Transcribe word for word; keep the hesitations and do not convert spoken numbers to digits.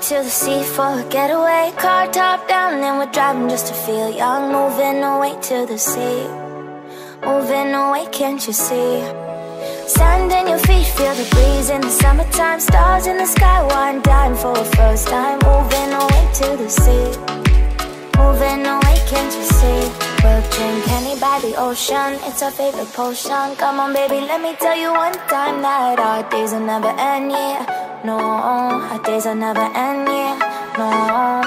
to the sea for a getaway. Car top down and we're driving just to feel young. Moving away to the sea, moving away, can't you see? Sand in your feet, feel the breeze in the summertime. Stars in the sky, one dime for a first time. Moving away to the sea, moving away, can't you see? We'll drink honey by the ocean, it's our favorite potion. Come on baby, let me tell you one time that our days will never end, yeah. No, our days will never end, yeah. No.